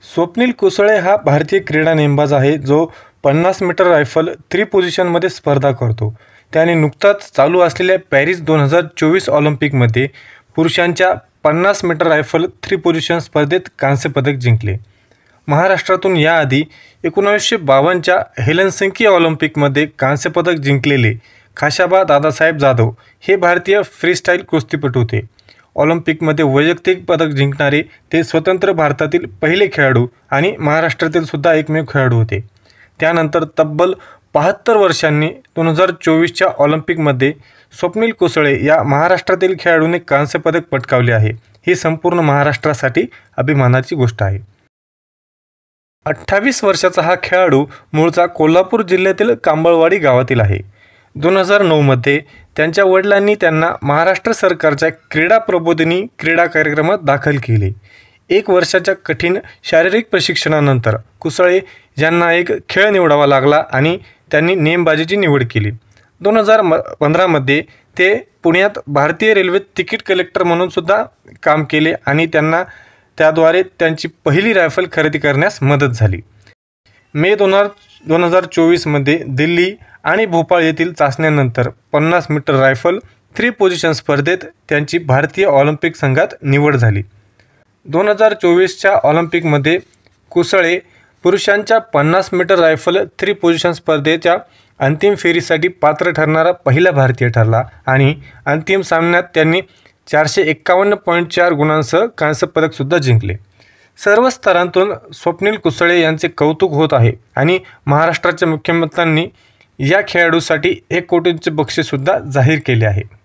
स्वप्नील कुसळे हा भारतीय क्रीडा नेमबाज आहे जो 50 मीटर रायफल 3 पोझिशनमध्ये स्पर्धा करतो। त्याने नुकताच चालू असलेल्या पॅरिस 2024 ऑलिम्पिकमध्ये पुरुषांच्या 50 मीटर रायफल 3 पोझिशन स्पर्धेत कांस्य पदक जिंकले। महाराष्ट्रातून याआधी 1952च्या हेलसिंकी ऑलिम्पिकमध्ये कांस्य पदक जिंकलेले खाशाबा दादासाहेब जाधव हे भारतीय फ्रीस्टाईल कुस्तीपटू होते। ऑलिम्पिकमध्ये वैयक्तिक पदक जिंकणारे ते स्वतंत्र भारतातील पहिले खेळाडू आणि महाराष्ट्रातील सुद्धा एकमेव खेळाडू होते। त्यानंतर तब्बल 72 वर्षांनी 2024च्या ऑलिम्पिकमध्ये स्वप्नील कुसळे या महाराष्ट्रातील खेळाडूने कांस्य पदक पटकावले आहे। ही संपूर्ण महाराष्ट्रासाठी अभिमानाची गोष्ट आहे। 28 वर्षाचा हा खेळाडू मूळचा कोल्हापूर जिल्ह्यातील कांबळवाडी गावातील आहे। 2009 मध्ये त्यांच्या वडिलांनी त्यांना महाराष्ट्र सरकारच्या क्रीडा प्रबोधिनी क्रीडा कार्यक्रमात दाखल केले। 1 वर्षाच्या कठीण शारीरिक प्रशिक्षणानंतर कुसळे यांना एक खेळ निवडावा लागला आणि त्यांनी नेमबाजीची निवड केली। 2015 मध्ये ते पुण्यात भारतीय रेल्वेत तिकीट कलेक्टर म्हणून सुद्धा काम केले आणि त्यांना त्याद्वारे त्यांची पहिली रायफल खरेदी करण्यास मदत झाली। मे 2024 मध्ये दिल्ली आणि भोपाळ येथील चाचण्यांनंतर 50 मीटर रायफल 3 पोझिशन स्पर्धेत त्यांची भारतीय ऑलिम्पिक संघात निवड झाली। 2024च्या ऑलिम्पिकमध्ये कुसळे पुरुषांच्या 50 मीटर रायफल 3 पोझिशन स्पर्धेच्या अंतिम फेरीसाठी पात्र ठरणारा पहिला भारतीय ठरला आणि अंतिम सामन्यात त्यांनी 451.4 गुणांसह कांस्य पदकसुद्धा जिंकले। सर्व स्तरांतून स्वप्नील कुसळे यांचे कौतुक होत आहे आणि महाराष्ट्राच्या मुख्यमंत्र्यांनी या खेळाडूसाठी 1 कोटींचे बक्षीससुद्धा जाहीर केले आहे।